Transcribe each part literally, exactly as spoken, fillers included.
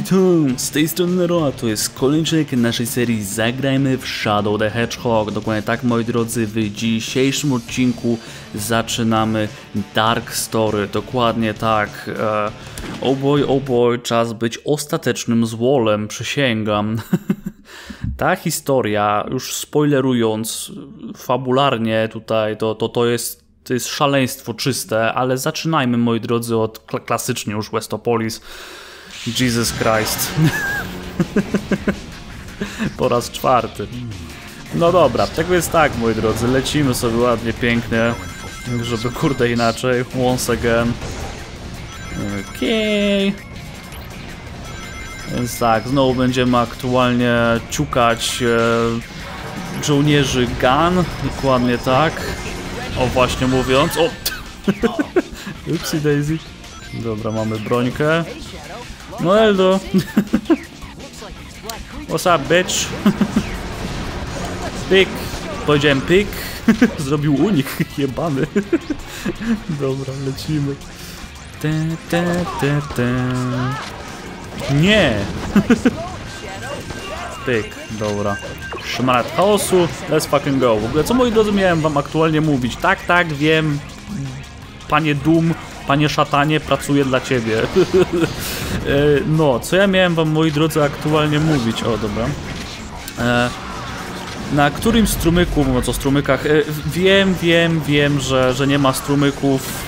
Witam! Z tej strony Nero, a to jest kolejny odcinek naszej serii Zagrajmy w Shadow the Hedgehog. Dokładnie tak, moi drodzy, w dzisiejszym odcinku zaczynamy Dark Story. Dokładnie tak. Oh boy, oh boy, czas być ostatecznym złolem, przysięgam. Ta historia, już spoilerując fabularnie tutaj, to, to, to jest To jest szaleństwo czyste, ale zaczynajmy, moi drodzy, od kl klasycznie już Westopolis. Jesus Christ. Po raz czwarty. No dobra, tego jest tak, moi drodzy, lecimy sobie ładnie, pięknie, żeby kurde inaczej. Once again. Okej. Okay. Więc tak, znowu będziemy aktualnie ciukać e, żołnierzy Gun. Dokładnie tak. O, właśnie mówiąc. O! Upsi daisy. Dobra, mamy brońkę. No Eldo. What's up, bitch? Pik. Powiedziałem pik. Zrobił unik. Jebany. Dobra, lecimy. Te, te, te, te. Nie. Pyk, dobra. Szmarat chaosu, let's fucking go. W ogóle, co, moi drodzy, miałem wam aktualnie mówić? Tak, tak, wiem. Panie Doom, panie szatanie, pracuję dla ciebie. No, co ja miałem wam, moi drodzy, aktualnie mówić? O, dobra. Na którym strumyku, mówiąc o strumykach, wiem, wiem, wiem, że, że nie ma strumyków.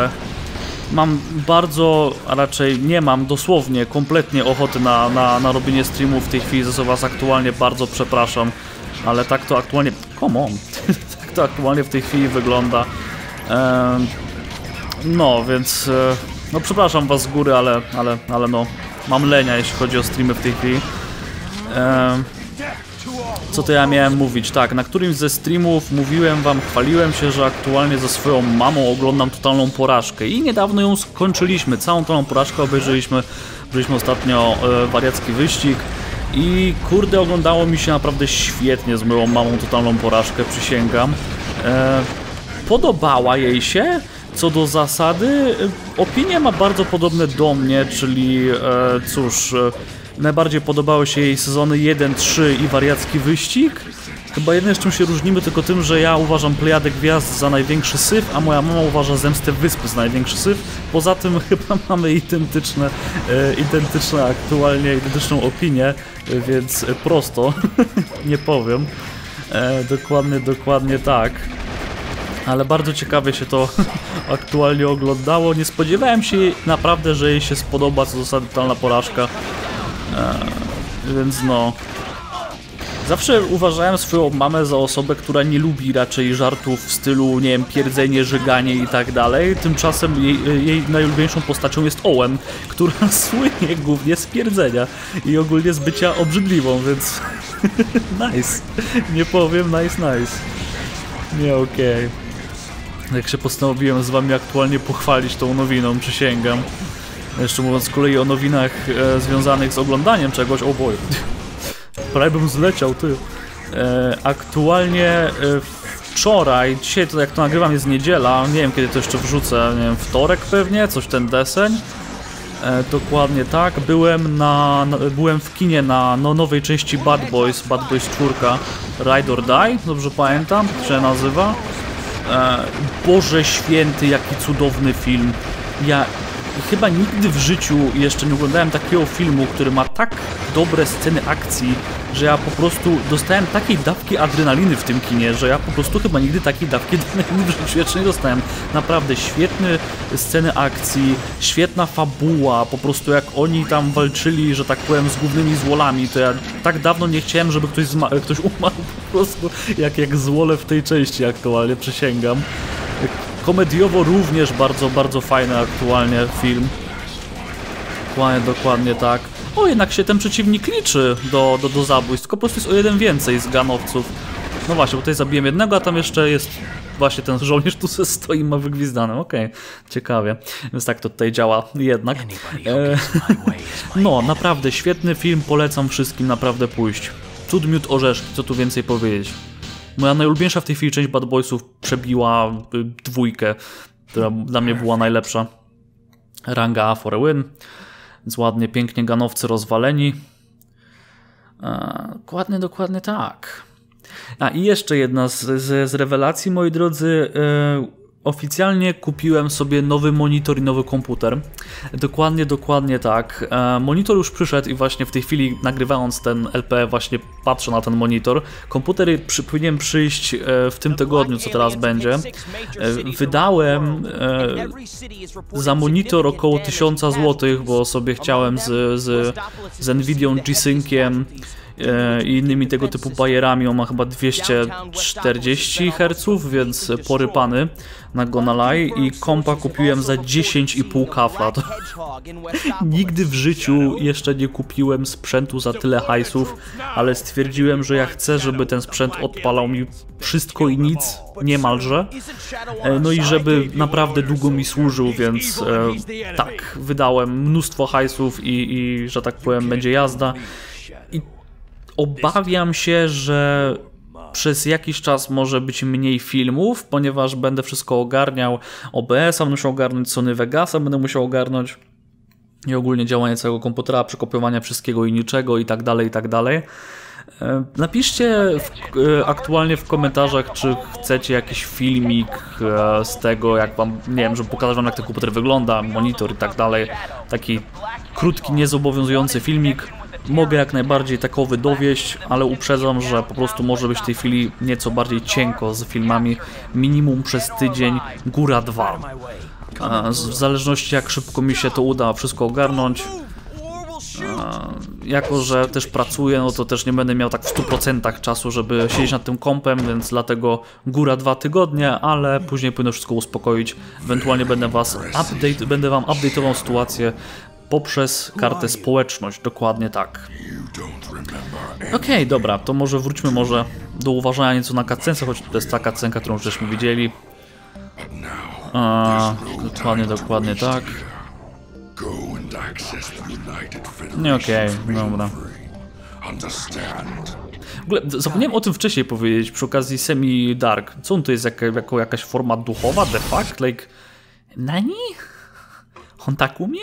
Mam bardzo, a raczej nie mam dosłownie, kompletnie ochoty na, na, na robienie streamów w tej chwili, za co was aktualnie bardzo przepraszam, ale tak to aktualnie, come on, tak to aktualnie w tej chwili wygląda. Ehm, no, więc, e, no przepraszam was z góry, ale, ale, ale no, mam lenia, jeśli chodzi o streamy w tej chwili. Ehm, Co to ja miałem mówić? Tak, na którymś ze streamów mówiłem wam, chwaliłem się, że aktualnie ze swoją mamą oglądam Totalną Porażkę i niedawno ją skończyliśmy, całą Totalną Porażkę obejrzeliśmy, byliśmy ostatnio e, Wariacki Wyścig i kurde, oglądało mi się naprawdę świetnie z moją mamą Totalną Porażkę, przysięgam. E, podobała jej się. Co do zasady, opinie ma bardzo podobne do mnie, czyli e, cóż... E, Najbardziej podobały się jej sezony jeden, trzy i Wariacki Wyścig. Chyba jedyne, z czym się różnimy, tylko tym, że ja uważam Plejadę Gwiazd za największy syf, a moja mama uważa Zemstę Wyspy za największy syf. Poza tym chyba mamy identyczne, e, identyczne aktualnie, identyczną opinię, więc prosto, nie powiem. E, dokładnie, dokładnie tak. Ale bardzo ciekawie się to aktualnie oglądało. Nie spodziewałem się naprawdę, że jej się spodoba, co do zasady Totalna Porażka. Eee, więc no, zawsze uważałem swoją mamę za osobę, która nie lubi raczej żartów w stylu, nie wiem, pierdzenie, żyganie i tak dalej. Tymczasem jej, jej najulubieńszą postacią jest Owen, która słynie głównie z pierdzenia i ogólnie z bycia obrzydliwą, więc nice, nie powiem, nice, nice. Nie, okej. Okay. Jak się postanowiłem z wami aktualnie pochwalić tą nowiną, przysięgam. Jeszcze mówiąc z kolei o nowinach e, związanych z oglądaniem czegoś, o boj, prawie bym zleciał, ty. E, aktualnie e, wczoraj, dzisiaj to jak to nagrywam jest niedziela, nie wiem kiedy to jeszcze wrzucę, nie wiem, wtorek pewnie, coś ten deseń. E, dokładnie tak, byłem na, na, byłem w kinie na no, nowej części Bad Boys, Bad Boys cztery, Ride or Die, dobrze pamiętam, jak się nazywa. E, Boże święty, jaki cudowny film. Ja chyba nigdy w życiu jeszcze nie oglądałem takiego filmu, który ma tak dobre sceny akcji, że ja po prostu dostałem takiej dawki adrenaliny w tym kinie, że ja po prostu chyba nigdy takiej dawki adrenaliny w życiu jeszcze nie dostałem. Naprawdę świetne sceny akcji, świetna fabuła, po prostu jak oni tam walczyli, że tak powiem, z głównymi złolami, to ja tak dawno nie chciałem, żeby ktoś, ktoś umarł po prostu jak, jak złole w tej części aktualnie, przysięgam. Komediowo również bardzo, bardzo fajny aktualnie film. Dokładnie, dokładnie tak. O, jednak się ten przeciwnik liczy do, do, do zabójstw, tylko po prostu jest o jeden więcej z ganowców. No właśnie, bo tutaj zabiłem jednego, a tam jeszcze jest właśnie ten żołnierz, tu se stoi i ma wygwizdane. Okej, okay. Ciekawie. Więc tak to tutaj działa jednak. E, no, naprawdę świetny film, polecam wszystkim naprawdę pójść. Cud, miód, orzeszki, co tu więcej powiedzieć. Moja najulubieńsza w tej chwili część Bad Boysów przebiła y, dwójkę, która dla mnie była najlepsza. Ranga A for a win. Więc ładnie, pięknie ganowcy rozwaleni. E, dokładnie, dokładnie tak. A i jeszcze jedna z, z, z rewelacji, moi drodzy. E, Oficjalnie kupiłem sobie nowy monitor i nowy komputer. Dokładnie, dokładnie tak. E, monitor już przyszedł i właśnie w tej chwili, nagrywając ten L P, właśnie patrzę na ten monitor. Komputer przy, powinien przyjść e, w tym tygodniu, co teraz będzie. E, wydałem e, za monitor około tysiąc złotych, bo sobie chciałem z, z, z Nvidią G-Synciem i innymi tego typu bajerami. On ma chyba dwieście czterdzieści herców, więc porypany na Gonalai, i kompa kupiłem za dziesięć i pół kafla. To... Nigdy w życiu jeszcze nie kupiłem sprzętu za tyle hajsów, ale stwierdziłem, że ja chcę, żeby ten sprzęt odpalał mi wszystko i nic, niemalże. No i żeby naprawdę długo mi służył, więc e, tak, wydałem mnóstwo hajsów i, i że tak powiem, będzie jazda. I obawiam się, że przez jakiś czas może być mniej filmów, ponieważ będę wszystko ogarniał. O B S a będę musiał ogarnąć, Sony Vegasa będę musiał ogarnąć i ogólnie działanie całego komputera, przekopiowania wszystkiego i niczego i tak dalej, i tak dalej. Napiszcie w, aktualnie w komentarzach, czy chcecie jakiś filmik z tego, jak wam, nie wiem, żeby pokazać wam, jak ten komputer wygląda, monitor i tak dalej. Taki krótki, niezobowiązujący filmik. Mogę jak najbardziej takowy dowieść, ale uprzedzam, że po prostu może być w tej chwili nieco bardziej cienko z filmami, minimum przez tydzień, góra dwa. W zależności jak szybko mi się to uda wszystko ogarnąć. Jako że też pracuję, no to też nie będę miał tak w stu procentach czasu, żeby siedzieć nad tym kompem, więc dlatego góra dwa tygodnie, ale później powinno wszystko uspokoić. Ewentualnie będę was update, będę wam update'ował sytuację poprzez kartę społeczność, dokładnie tak. Okej, okay, dobra, to może wróćmy może do uważania nieco na cutscence, choć to jest ta cutscenka, którą już żeśmy widzieli. A, dokładnie, dokładnie tak. Nie, okej, okay, dobra. W ogóle zapomniałem o tym wcześniej powiedzieć, przy okazji Semi-Dark. Co on to jest, jaka, jako jakaś forma duchowa, de facto? Like, nani? On tak umie?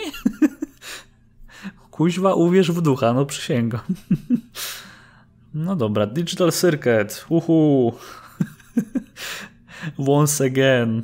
Kuźwa, uwierz w ducha, no przysięgam. No dobra, Digital Circuit, uhu. Once again.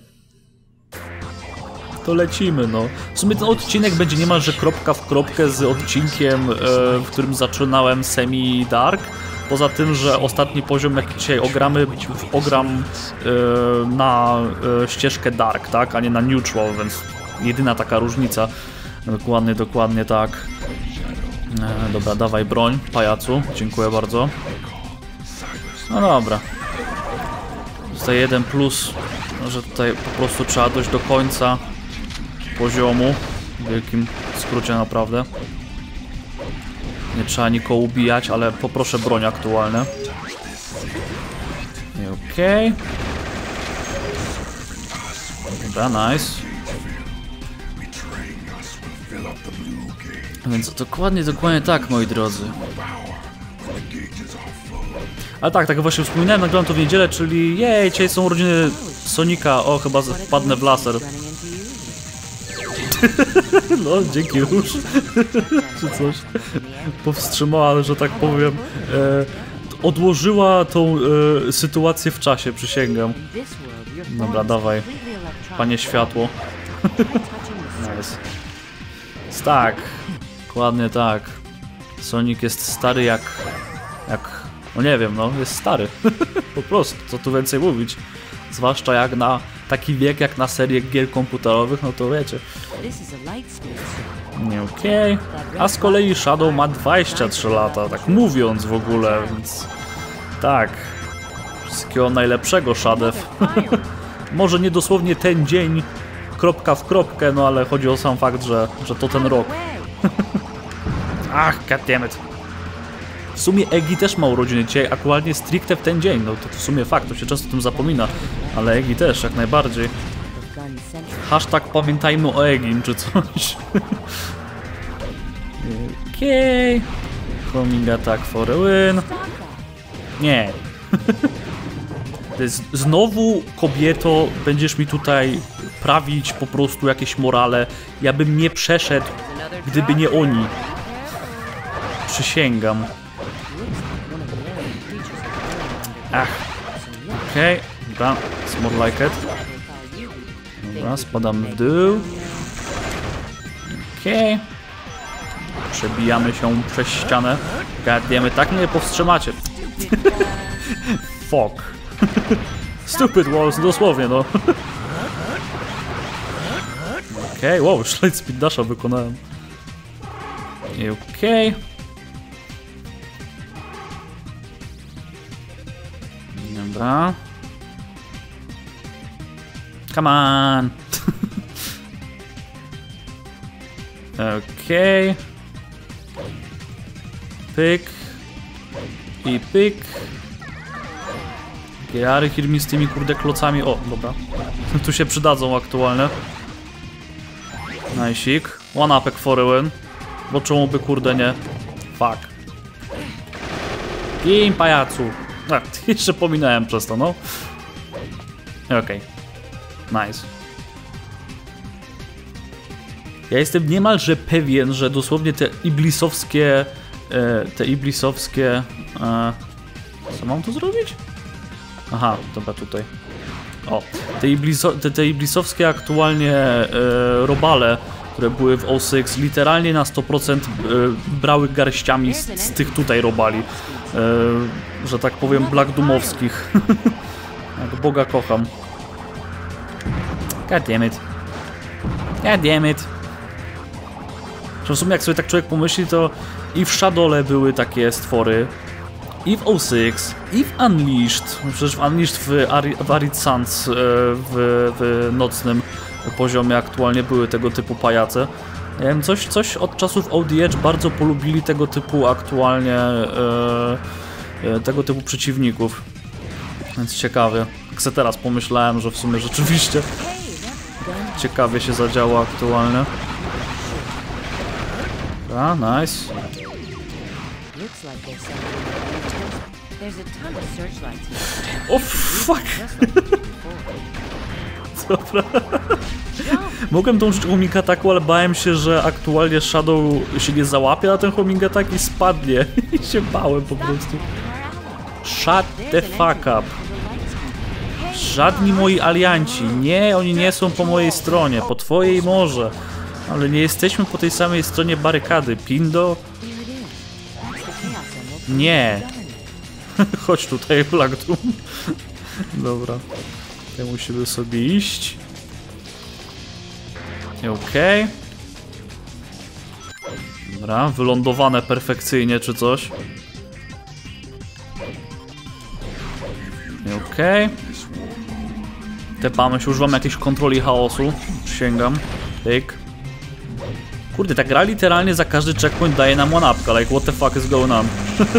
To lecimy, no. W sumie ten odcinek będzie niemalże kropka w kropkę z odcinkiem, e, w którym zaczynałem Semi-Dark. Poza tym, że ostatni poziom, jaki dzisiaj ogramy, ogram e, na e, ścieżkę Dark, tak, a nie na Neutral, więc jedyna taka różnica. Dokładnie, dokładnie tak. E, dobra, dawaj broń, pajacu. Dziękuję bardzo. No dobra. Tutaj jeden plus, że tutaj po prostu trzeba dojść do końca poziomu. W wielkim skrócie naprawdę. Nie trzeba nikogo ubijać, ale poproszę broń aktualne. Okej. Okay. Dobra, nice. Więc dokładnie, dokładnie tak, moi drodzy. Ale tak, tak właśnie wspominałem, nagrałem to w niedzielę, czyli jej, dzisiaj są urodziny Sonika. O, chyba wpadnę w laser. No, dzięki już. Czy coś. Powstrzymała, że tak powiem. E, odłożyła tą e, sytuację w czasie, przysięgam. Dobra, dawaj. Panie światło. Nice. Tak. Dokładnie tak. Sonic jest stary jak... jak... no nie wiem, no, jest stary. Po prostu, co tu więcej mówić. Zwłaszcza jak na taki wiek, jak na serię gier komputerowych, no to wiecie. Nie, okej. Okay. A z kolei Shadow ma dwadzieścia trzy lata, tak mówiąc w ogóle, więc... tak. Wszystkiego najlepszego, Shadew. Może nie dosłownie ten dzień, kropka w kropkę, no ale chodzi o sam fakt, że, że to ten rok. Ach, goddammit. W sumie Egi też ma urodziny dzisiaj, aktualnie stricte w ten dzień, no to w sumie fakt, to się często o tym zapomina, ale Egi też, jak najbardziej. Hashtag pamiętajmy o Egim, czy coś. Okej. Okay. Homing attack for a win. Nie. Znowu, kobieto, będziesz mi tutaj poprawić po prostu jakieś morale. Ja bym nie przeszedł, gdyby nie oni. Przysięgam. Ach. Okej, okay. Dobra, it's more like it. Dobra, spadamy w dół. Okej. Okay. Przebijamy się przez ścianę. Gadniemy, tak mnie powstrzymacie. Fuck. Stupid walls, dosłownie no. Okej, okay, wow, już light speed dasha wykonałem. I okej. Okay. Dobra. Come on. Okej. Okay. Pyk. I pyk. Geary Hirmi z tymi kurde klocami. O, dobra. Tu się przydadzą aktualnie. Najsik. One upek for a win. Bo czemu by kurde nie? Fuck. Gin pajacu. Tak, jeszcze pominąłem przez to, no. Okej. Okay. Nice. Ja jestem niemalże pewien, że dosłownie te iblisowskie... E, te iblisowskie... E, co mam tu zrobić? Aha, dobra, tutaj. O, te, ibliso, te, te iblisowskie aktualnie e, robale, które były w O sześć, literalnie na sto procent e, brały garściami z, z tych tutaj robali. E, że tak powiem, Black Doomowskich. Jak Boga kocham. God damn it. God damn it. W sumie jak sobie tak człowiek pomyśli, to i w Shadowle były takie stwory, i w O sześć, i w Unleashed. Przecież w Unleashed w, Ari, w Arid Suns w, w nocnym poziomie aktualnie były tego typu pajace. Nie wiem, coś, coś od czasów O D H bardzo polubili tego typu aktualnie e, e, tego typu przeciwników. Więc ciekawie. Jak se teraz pomyślałem, że w sumie rzeczywiście ciekawie się zadziała aktualnie. A, nice. O, fuck! Dobra. Mogłem dążyć homing ataku, ale bałem się, że aktualnie Shadow się nie załapie na ten homing atak i spadnie. I się bałem po prostu. Shut the fuck up. Żadni moi alianci. Nie, oni nie są po mojej stronie. Po twojej może. Ale nie jesteśmy po tej samej stronie barykady. Pindo? Nie. Chodź tutaj, Black Doom. Dobra. Tutaj musimy sobie iść. Okej. Okay. Dobra, wylądowane perfekcyjnie czy coś. Okej. Okay. Tepamy się, używam jakiejś kontroli chaosu. Przysięgam. Tyk. Kurde, ta gra literalnie za każdy checkpoint daje nam one-upka. Like, what the fuck is going on?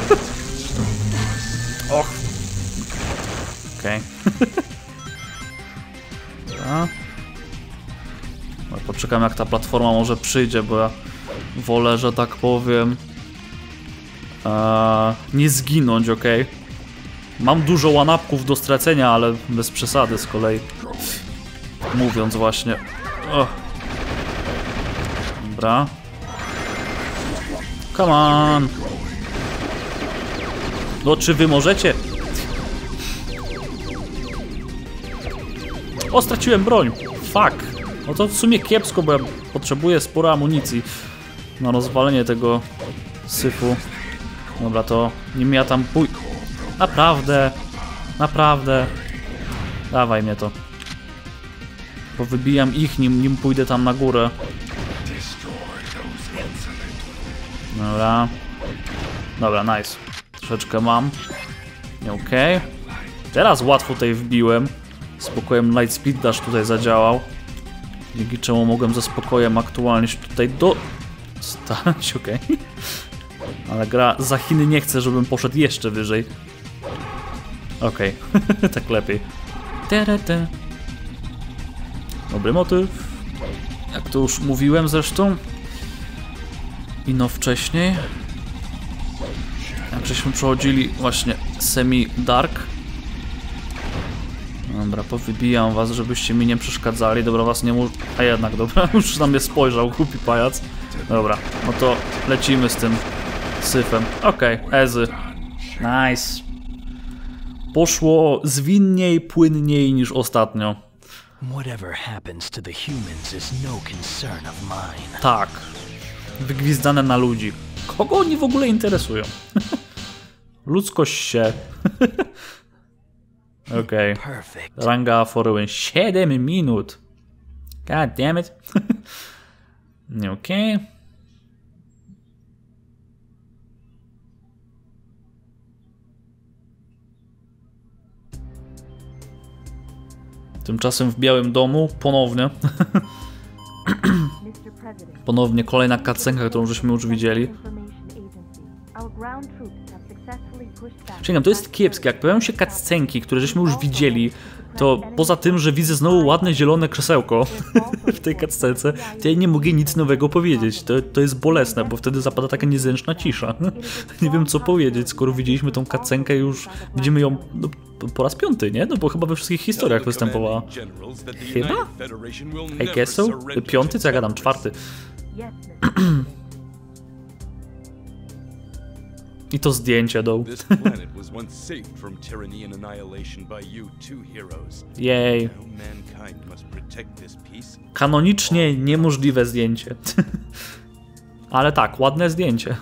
Och. Okej. Okay. Poczekam, jak ta platforma może przyjdzie, bo ja wolę, że tak powiem, ee, nie zginąć, ok? Mam dużo one-upków do stracenia, ale bez przesady z kolei. Mówiąc właśnie. Oh. Dobra. Come on. No, czy wy możecie? O, straciłem broń. Fuck. No to w sumie kiepsko, bo ja potrzebuję sporo amunicji na rozwalenie tego syfu. Dobra, to nim ja tam pój... Naprawdę. Naprawdę. Dawaj mnie to. Bo wybijam ich, nim, nim pójdę tam na górę. Dobra. Dobra, nice. Troszeczkę mam. Okej. Okay. Teraz łatwo tutaj wbiłem. Spokojem Light Speed Dash tutaj zadziałał. Dzięki czemu mogłem ze spokojem aktualnie się tutaj do... stać, okej. Okay. Ale gra za Chiny nie chce, żebym poszedł jeszcze wyżej. Okej, okay. Tak lepiej. Dobry motyw. Jak to już mówiłem zresztą. I no wcześniej. Jak żeśmy przechodzili właśnie semi-dark. Dobra, powybijam was, żebyście mi nie przeszkadzali. Dobra, was nie mu... A jednak, dobra, już na mnie spojrzał, głupi pajac. Dobra, no to lecimy z tym syfem. Okej, okay, ezy. Nice. Poszło zwinniej, płynniej niż ostatnio. Tak. Wygwizdane na ludzi. Kogo oni w ogóle interesują? Ludzkość się. Okej. Okay. Ranga Foruin. siedem minut. God damn it. Okej. Okay. Tymczasem w Białym Domu ponownie. Ponownie kolejna cutscenka, którą żeśmy już widzieli. Sięgam, to jest kiepskie, jak pojawiają się cutscenki, które żeśmy już widzieli, to poza tym, że widzę znowu ładne zielone krzesełko w tej cutscence, to ja nie mogę nic nowego powiedzieć. To, to jest bolesne, bo wtedy zapada taka niezręczna cisza. Nie wiem co powiedzieć, skoro widzieliśmy tą cutscenkę już, widzimy ją no, po raz piąty, nie? No bo chyba we wszystkich historiach występowała. Chyba? I guess so? Piąty? Co ja gadam? Czwarty. I to zdjęcie do. Jej. Kanonicznie niemożliwe zdjęcie. Ale tak, ładne zdjęcie.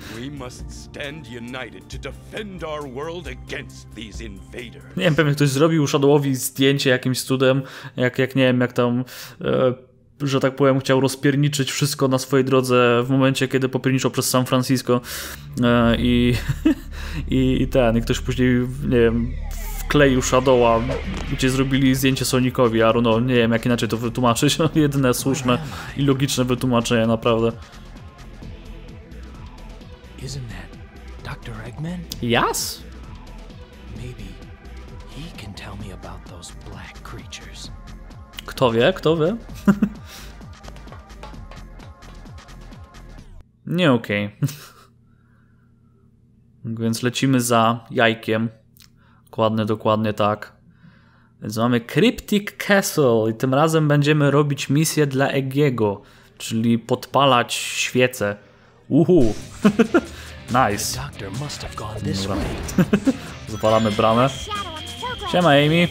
Nie wiem, pewnie ktoś zrobił Shadowowi zdjęcie jakimś cudem, jak, jak nie wiem, jak tam... E, że tak powiem, chciał rozpierniczyć wszystko na swojej drodze w momencie, kiedy popierniczał przez San Francisco e, i, i, i ten, i ktoś później, nie wiem, wkleił Shadowa, gdzie zrobili zdjęcie Sonicowi, a no, nie wiem jak inaczej to wytłumaczyć, no, jedyne słuszne i logiczne wytłumaczenie, naprawdę. Yes? Kto wie, kto wie? Nie okej. Okay. Więc lecimy za jajkiem. Dokładnie, dokładnie tak. Więc mamy Cryptic Castle i tym razem będziemy robić misję dla Eggiego, czyli podpalać świece. Uhu. Nice. Dobra. Zapalamy bramę. Siema Amy.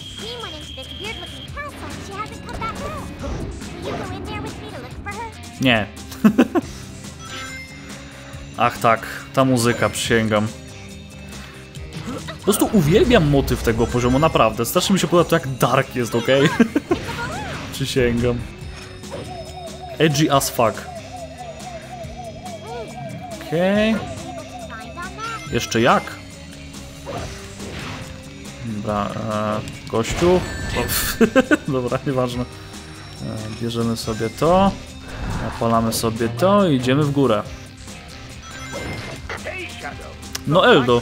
Nie. Ach tak, ta muzyka, przysięgam. Po prostu uwielbiam motyw tego poziomu, naprawdę. Strasznie mi się podoba to, jak dark jest, okej? Okay? Przysięgam. Edgy as fuck. Okej. Okay. Jeszcze jak? Dobra, e, gościu. Dobra, nieważne. E, bierzemy sobie to. Napalamy sobie to i idziemy w górę. No Eldo.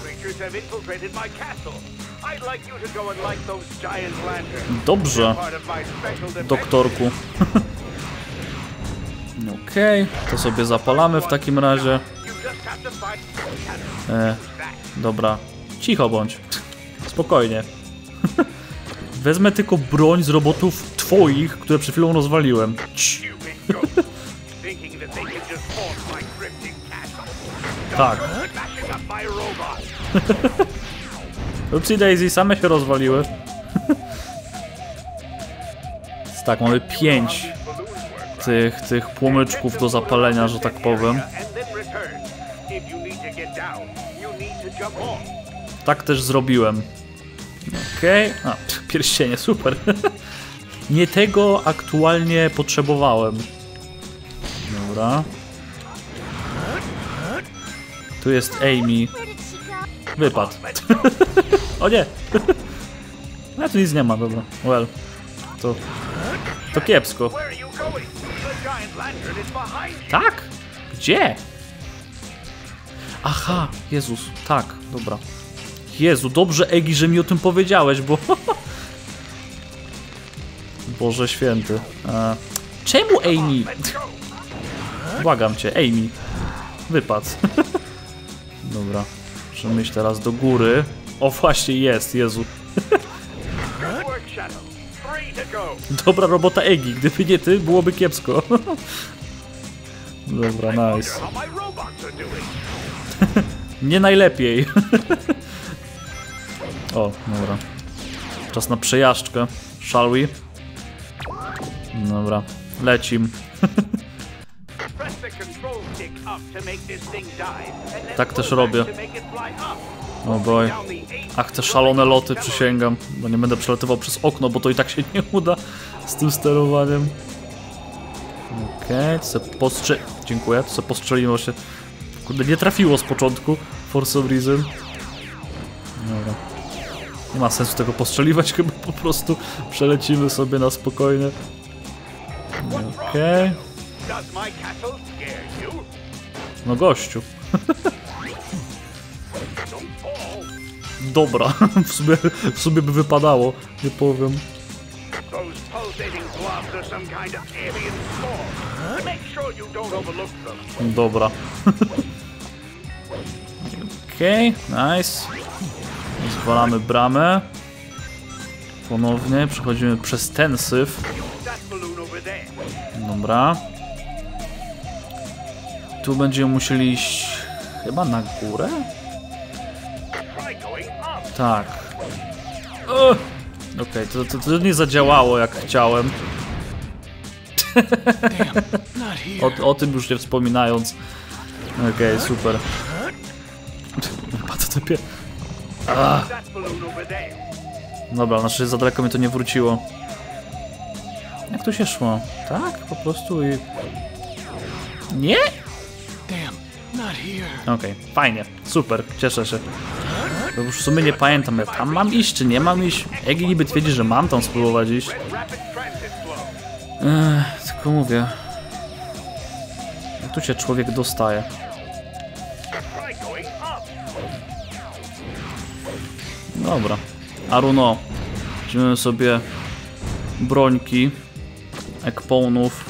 Dobrze. Doktorku. Okej, okay, to sobie zapalamy w takim razie. E, dobra. Cicho bądź. Spokojnie. Wezmę tylko broń z robotów twoich, które przed chwilą rozwaliłem. Tak. Upsi Daisy, same się rozwaliły. Tak, mamy pięć tych, tych płomyczków do zapalenia, że tak powiem. Tak też zrobiłem. Okej. Okay. A, pierścienie, super. Nie tego aktualnie potrzebowałem. Dobra. Tu jest Amy. Wypadł. O nie! No tu nic nie ma, dobra. Well. To... To kiepsko. Tak? Gdzie? Aha, Jezus, tak, dobra. Jezu, dobrze Egi, że mi o tym powiedziałeś, bo... Boże święty. A... Czemu Amy? Błagam cię, Amy. Wypadł. Dobra. Musimy iść teraz do góry. O, właśnie jest, Jezu. Dobra robota Egi, gdyby nie ty, byłoby kiepsko. Dobra, nice. Nie najlepiej. O, dobra. Czas na przejażdżkę. Shall we? Dobra, lecim. Tak też robię. O boj. Ach, te szalone loty, przysięgam. Bo nie będę przelatywał przez okno, bo to i tak się nie uda z tym sterowaniem. Okej, okay, co postrze... Dziękuję, co postrzeliło się. Kurde, nie trafiło z początku. For some reason. Dobra. Nie ma sensu tego postrzeliwać, chyba po prostu przelecimy sobie na spokojnie. Okej. Okay. No gościu. Dobra, w sumie, w sumie by wypadało, nie powiem. Dobra. Okej, okay, nice. Zwalamy bramę. Ponownie przechodzimy przez ten syf. Dobra. Tu będziemy musieli iść chyba na górę? Tak. Okej, okay, to, to, to nie zadziałało jak chciałem. o, o tym już nie wspominając. Okej, okay, super. Patrz, to pie... Ah. Dobra, znaczy za daleko mi to nie wróciło. Jak to się szło? Tak, po prostu i... Nie? Okej, okay, fajnie, super, cieszę się. Bo już w sumie nie pamiętam, ja tam mam iść, czy nie mam iść? Egi niby twierdzi, że mam tam spróbować iść. Ech, tylko mówię. Jak tu się człowiek dostaje? Dobra. Aruno. Weźmiemy sobie brońki. Ekponów.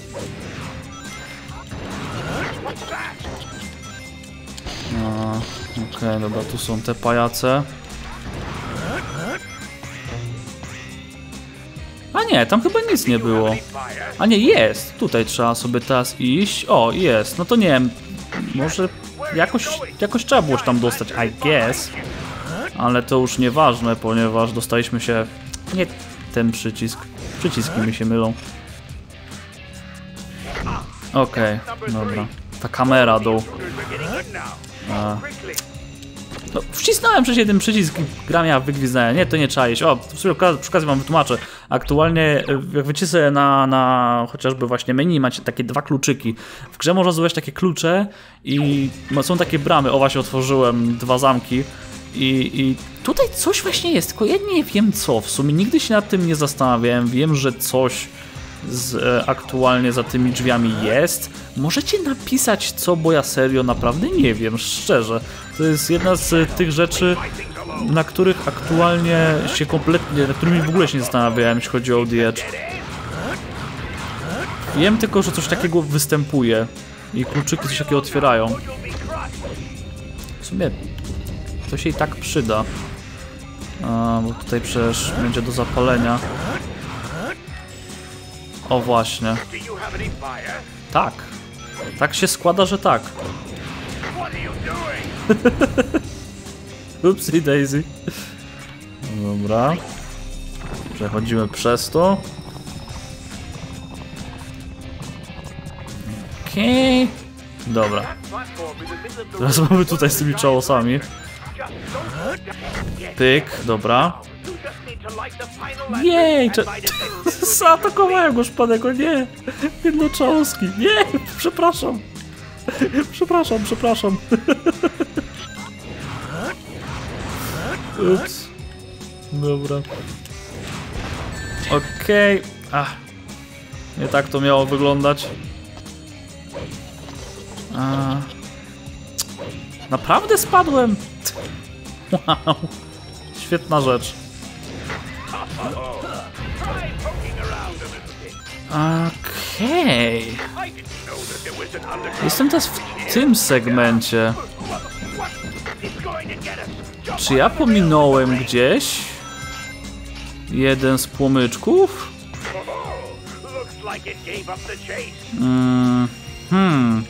Okej, okay, dobra, tu są te pajace. A nie, tam chyba nic nie było. A nie, jest. Tutaj trzeba sobie teraz iść. O, jest. No to nie wiem. Może jakoś, jakoś trzeba było tam dostać, I guess. Ale to już nieważne, ponieważ dostaliśmy się... Nie ten przycisk. Przyciski mi się mylą. Okej, okay, dobra. Ta kamera dół. A. No, wcisnąłem przecież jeden przycisk, gra miała wygwizdania. Nie, to nie trzeba iść. O, w sumie przy okazji wam wytłumaczę. Aktualnie, jak wycisnę na, na chociażby właśnie menu, macie takie dwa kluczyki. W grze można zdobyć takie klucze i są takie bramy. O, właśnie otworzyłem dwa zamki. I, I tutaj coś właśnie jest, tylko ja nie wiem co. W sumie nigdy się nad tym nie zastanawiałem. Wiem, że coś z, e, aktualnie za tymi drzwiami jest. Możecie napisać co, bo ja serio naprawdę nie wiem, szczerze. To jest jedna z tych rzeczy, na których aktualnie się kompletnie, nad którymi w ogóle się nie zastanawiałem, jeśli chodzi o The Edge. Wiem tylko, że coś takiego występuje i kluczyki coś takiego otwierają. W sumie to się i tak przyda. A, bo tutaj przecież będzie do zapalenia. O właśnie. Tak. Tak się składa, że tak. Upsi daisy. Dobra. Przechodzimy przez to. Okej. Okay. Dobra. Teraz mamy tutaj z tymi czałosami. Pyk, dobra. Jej! Zaatakowałem go szpanego, nie! Jednoczołowski, nie! Przepraszam! Przepraszam, przepraszam. Ups. Dobra. Okej. Okay. Ach. Nie tak to miało wyglądać. A. Naprawdę spadłem? Wow. Świetna rzecz. Okej. Okay. Jestem teraz w tym segmencie. Czy ja pominąłem gdzieś? jeden z płomyczków? Mm, hmm.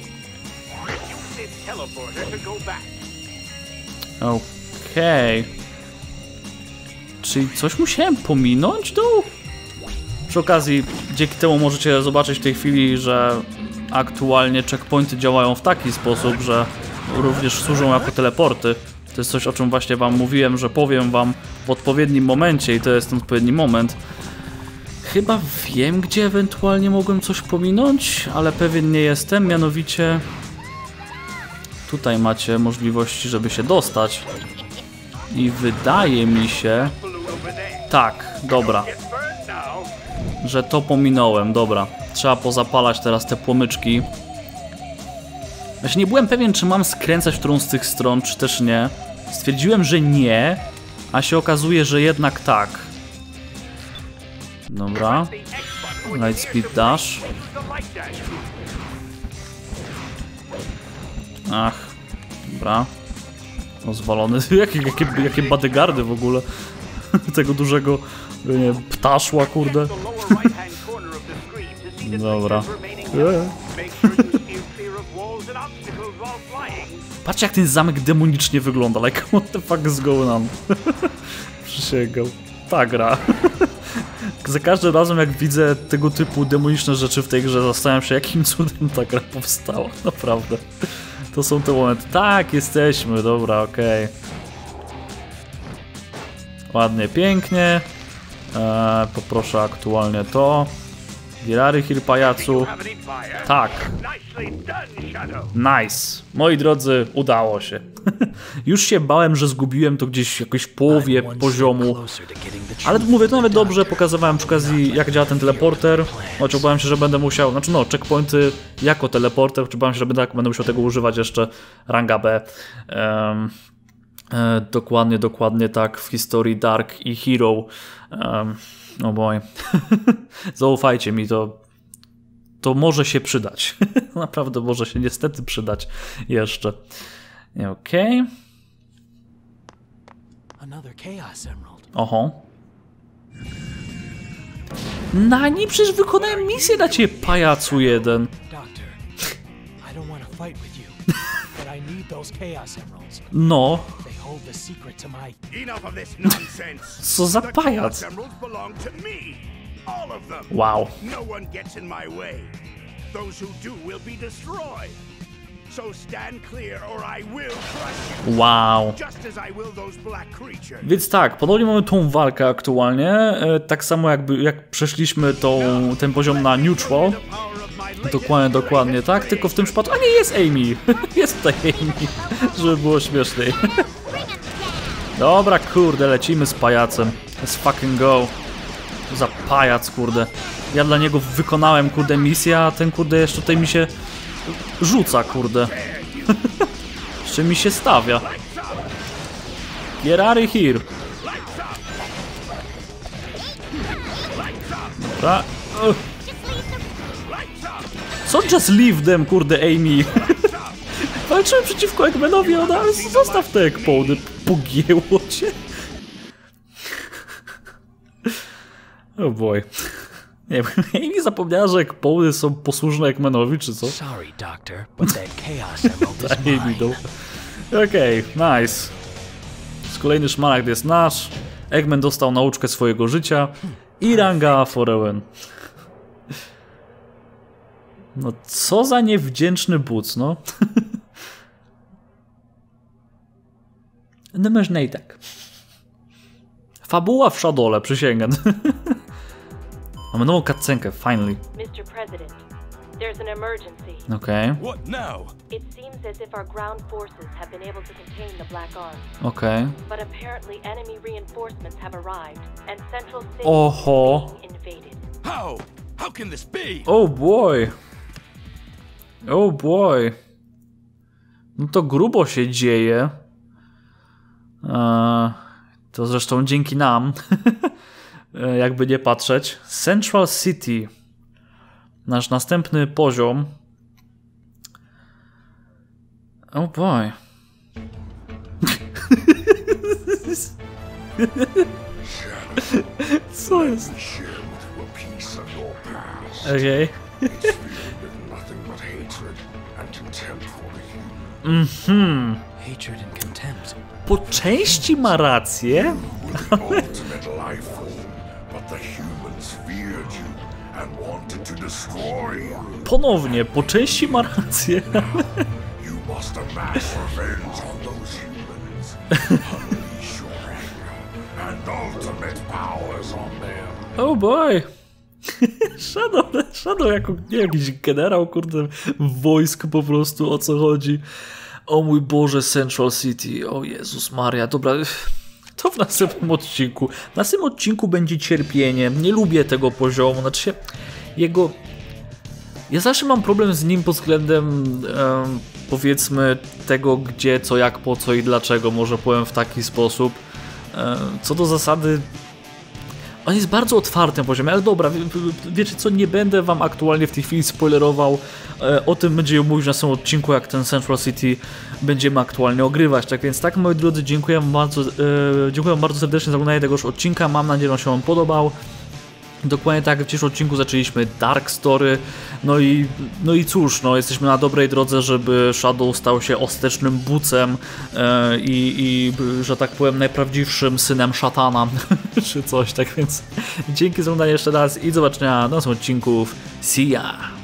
Okej. Okay. Czyli coś musiałem pominąć tu? Przy okazji, dzięki temu możecie zobaczyć w tej chwili, że aktualnie checkpointy działają w taki sposób, że również służą jako teleporty. To jest coś, o czym właśnie wam mówiłem, że powiem wam w odpowiednim momencie i to jest ten odpowiedni moment. Chyba wiem, gdzie ewentualnie mogłem coś pominąć, ale pewien nie jestem, mianowicie tutaj macie możliwości, żeby się dostać. I wydaje mi się... Tak, dobra. Że to pominąłem, dobra. Trzeba pozapalać teraz te płomyczki. Właśnie nie byłem pewien, czy mam skręcać w którą z tych stron, czy też nie. Stwierdziłem, że nie, a się okazuje, że jednak tak. Dobra. Light speed dash. Ach, dobra. Rozwalony. Jakie, jakie, jakie bodyguardy w ogóle. Tego dużego, nie, ptaszła, kurde. Dobra. Patrzcie, jak ten zamek demonicznie wygląda. Like, what the fuck is going on? Przysięgam. Ta gra. Za każdym razem, jak widzę tego typu demoniczne rzeczy w tej grze, zastanawiam się, jakim cudem ta gra powstała. Naprawdę. To są te momenty. Tak, jesteśmy. Dobra, okej. Okay. Ładnie, pięknie. Eee, poproszę aktualnie to. Girary Hill, pajacu. Tak. Nice. Moi drodzy, udało się. Już się bałem, że zgubiłem to gdzieś jakoś w połowie poziomu. Ale mówię, to nawet dobrze pokazywałem przy okazji, jak działa ten teleporter. Choć obawiam się, że będę musiał, znaczy no, checkpointy jako teleporter, choć obawiam się, że będę, będę musiał tego używać jeszcze ranga B. Um, e, dokładnie, dokładnie tak w historii Dark i Hero. Um, oh boy. Zaufajcie mi, to to może się przydać. Naprawdę może się niestety przydać jeszcze. Okej. Okay. Oho. Nani, przecież wykonałem misję na ciebie, pajacu jeden. No. Co za pajac. Wow. Wow. Więc tak, podobnie mamy tą walkę aktualnie. E, tak samo jakby jak przeszliśmy tą, ten poziom na neutral. Dokładnie, dokładnie, tak? Tylko w tym przypadku... A nie, jest Amy! Jest tutaj Amy, żeby było śmieszniej. Dobra, kurde, lecimy z pajacem. Let's fucking go. Za pajac, kurde. Ja dla niego wykonałem, kurde, misję, a ten, kurde, jeszcze tutaj mi się rzuca, kurde. Jeszcze mi się stawia. Girary here. Dobra. Uh. Co just leave them, kurde, Amy? Walczyłem przeciwko Eggmanowi, ona... Zostaw te Eggpony, pogięło cię. Oh boy. Nie wiem, Amy zapomniała, że Eggpony są posłuszne Eggmanowi, czy co? Okej, okay, nice. Z kolejny szmaragd jest nasz. Eggman dostał nauczkę swojego życia. I ranga Forewen. No co za niewdzięczny buc, no. No można i tak. Fabuła w szadole, przysięgam. Mamy nową cutscenkę, finally. mister President, there's an emergency. Okay. What now? It seems as if our ground forces have been able to contain the Black Army. Okay. But apparently enemy reinforcements have arrived and Central City Oho. is being invaded. How? How can this be? Oh boy. Oh boy. No to grubo się dzieje. Eee, to zresztą dzięki nam. Jakby nie patrzeć. Central City. Nasz następny poziom. Oh boy. Co jest? Share with you a piece of your past. Okej. It's filled with nothing but hatred and contempt for the human. Hatred and contempt. Po części ma rację. The ultimate life form, but the humans feared you and wanted to destroy you. Ponownie, po części ma rację. You must amass revenge on those humans. Unleash your anger and ultimate powers on them. Oh boy. Shadow, Shadow jako nie, jakiś generał, kurde, wojsk po prostu, o co chodzi. O mój Boże, Central City, o Jezus Maria, dobra, to w następnym odcinku. W następnym odcinku będzie cierpienie, nie lubię tego poziomu, znaczy się, jego... Ja zawsze mam problem z nim pod względem, um, powiedzmy, tego gdzie, co, jak, po co i dlaczego, może powiem w taki sposób. Um, co do zasady... On jest bardzo otwartym poziomem, ale dobra, wie, wiecie co, nie będę wam aktualnie w tej chwili spoilerował, e, o tym będzie mówić na samym odcinku, jak ten Central City będziemy aktualnie ogrywać. Tak więc tak, moi drodzy, dziękuję wam bardzo, e, dziękuję wam bardzo serdecznie za oglądanie tegoż odcinka, mam nadzieję, że on się wam podobał. Dokładnie tak, w dzisiejszym odcinku zaczęliśmy Dark Story, no i, no i cóż, no jesteśmy na dobrej drodze, żeby Shadow stał się ostatecznym bucem e, i, i, że tak powiem, najprawdziwszym synem szatana, czy coś, tak więc dzięki za oglądanie jeszcze raz i do zobaczenia na następnym odcinku. See ya!